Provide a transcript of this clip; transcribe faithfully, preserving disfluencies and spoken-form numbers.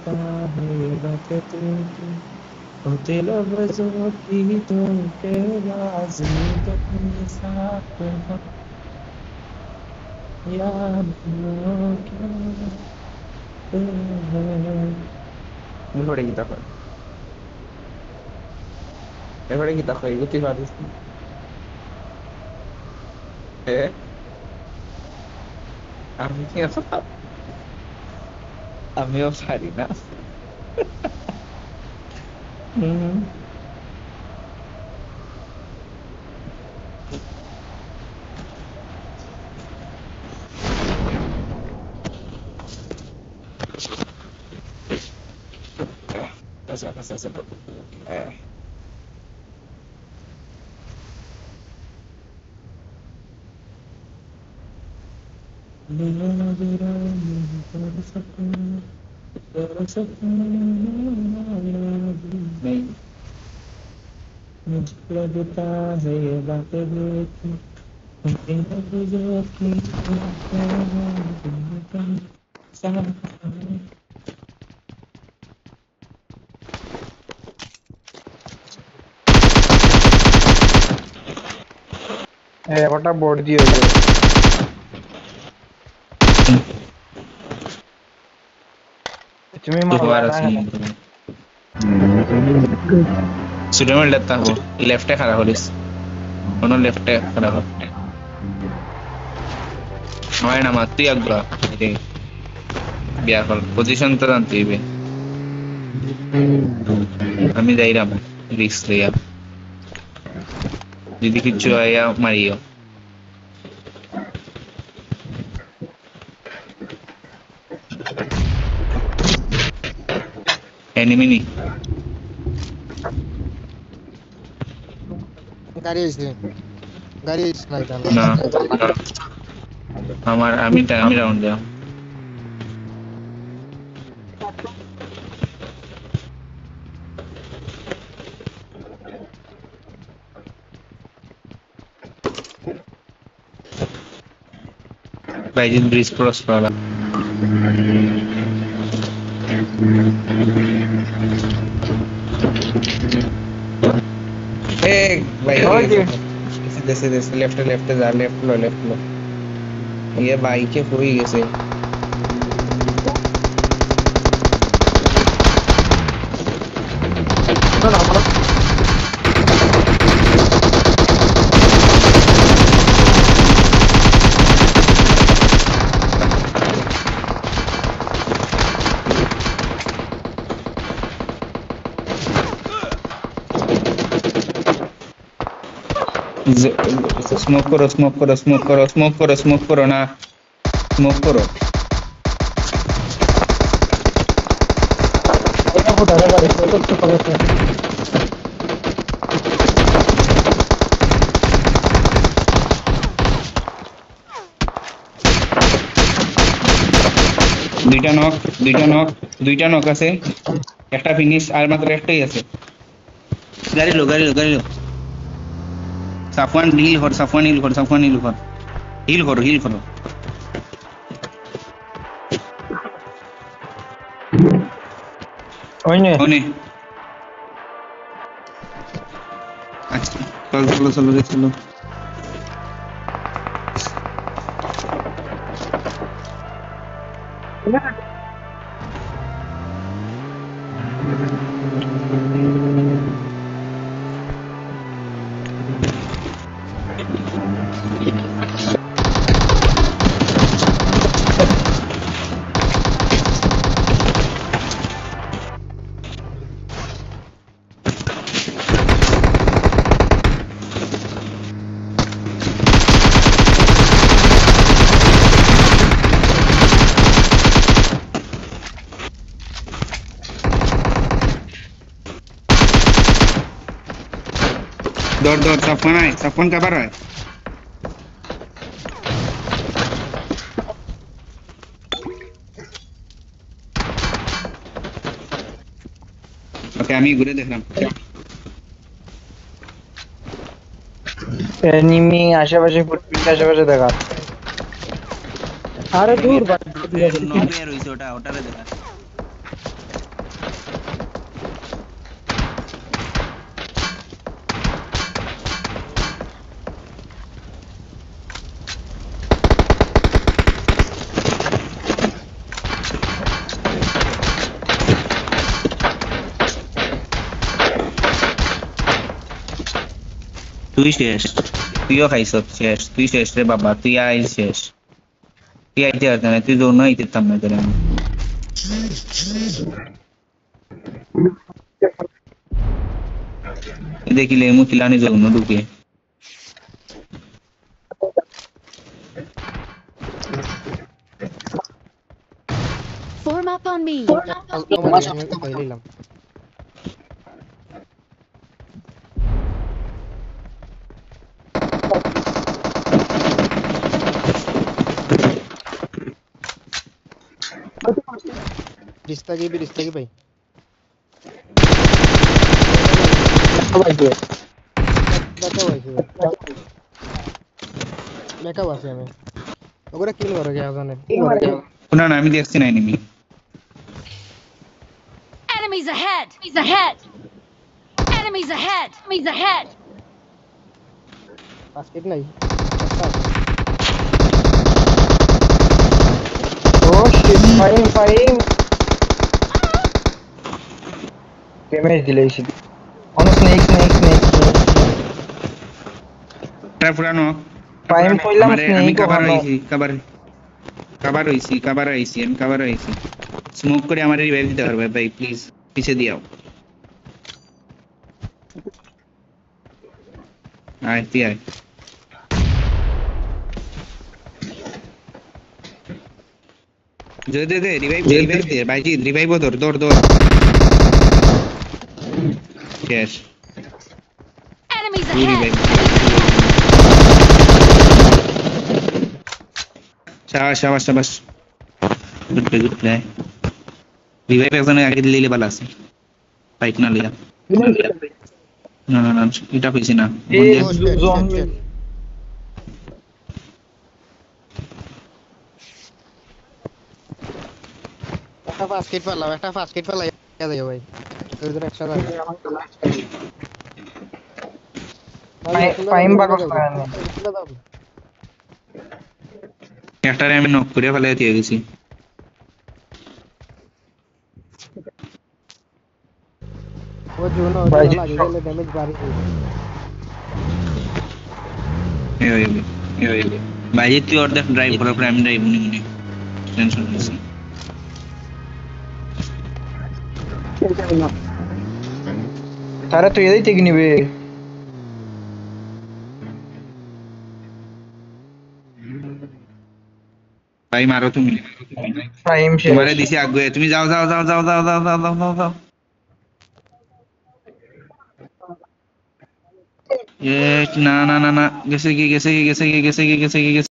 बातें तू होते लफ्ज़ों की तो के लाज़मी अपने साथ याद क्यों mejor guitarra mejor guitarra y gustos varios eh a mí me a mí farina mhm pasa pasa pasa eh नहीं मुझे लगता है ये बातें देखी होते लफ्ज़ों की साथ এ ওটা বোর্ড দিয়ে হয়ে যাবে তুমি মারলা दोबारा না सुन सुने में लेता हो लेफ्ट है खड़ा हो लिस दोनों लेफ्ट है खड़ा हो हमारे नाम आती अगला ये बिया कर पोजीशन तो जानती है हमें जाइए हम रिस्क लिया दीदी किच्चू आया मारियो एनिमी नहीं গাড়ি এসে গাড়ি এসে না এটা ना हमारा আমি আমি রাউন্ড दिया बाइजिन ब्रिज क्रॉस करा ए भाई सीधे सीधे लेफ्ट लेफ्ट जा लेफ्ट लो लेफ्ट लो ये भाई के हुई कैसे स्मोक करो स्मोक करो स्मोक करो स्मोक करो स्मोक करो ना स्मोक करो দুইটা নক দুইটা নক দুইটা নক আছে একটা ফিনিশ আর মাত্র একটাই আছে গাড়ি লো গাড়ি লো গাড়ি লো সাফওয়ান হিল কর সাফওয়ান হিল কর সাফওয়ান হিল কর হিল করো হিল করো ওইনে ওনে আচ্ছা চলো চলো চলো রে চলো दौड़ दौड़ सफन आए सफन का बार है ओके আমি ঘুরে দেখলাম এনিমি আশেপাশে ফুটপ্রিন্ট আশেপাশে দেখা আরে দূর বাড়ি নবে রইছে ওটা ওটারে দেখা তুই শেষ, তুইও খাইছ শেষ, তুই শেষ রে বাবা, তুই আই শেষ, তুই আইতে পারত না, তুই জন্য আইতে পারতাম না তোরে আমি। দেখিলে মুখিলানি জন্য ঢুকে Form up on me. পাইলাম रिश्ता की भी रिश्ता की भाई बैकअप आइছে बैकअप আছে আমি ওগুলা কিল করে গিয়া জানেন না না আমি দেখছি না enemy. Enemies ahead. Enemies ahead. Enemies ahead. Enemies ahead. बास्केट नहीं ओ शिट फाइंग फाइंग डैमेज दिले इसी on snake snake snake trap পুরানো ফাইম কইলাম আমারে আমি স্নেক কভার ওখানে হইছি, কভার কভার হইছি, কভার হইছি, আমি কভার হইছি। স্মোক করে আমারে রিভাইভ দিতে পারবে ভাই প্লিজ, পিছে দিও। আয় তুই আয়। দে দে দে রিভাইভ দে রিভাইভ দে ভাইজি, রিভাইভ ধর ধর ধর শেষ। Enemies তুই ahead. রিভাইভ শাবাশ শাবাশ শাবাশ, good play good play. Revive একজনে আগে দিলে ভালো আছে, ফাইট না লিয়া। না না না এটা হইছে না ए বন্ধে। जोन में একটা বাস্কেট পারলাম একটা বাস্কেট পারলাই যাও ভাই ওদের একসাথে ফাইম বাগস না একটারে আমি নক করে ফেলে দিয়ে গেছি। वो जो ना लगे गले डैमेज बारी এই হয়ে গেল এই হয়ে গেল ভাইজি, তুই অর্ধেক ড্রাইভ করার পরে আমি ড্রাইভ নি মনে টেনশন নিছি। তারা তো এদিক থেকে নিবে ভাই মারো তুমি, টাইম শেষ তোমারে দিছি আগে, তুমি যাও যাও যাও যাও যাও যাও যাও যাও যাও যাও। এ না না না না গেছে কি গেছে কি গেছে কি গেছে কি গেছে কি গেছে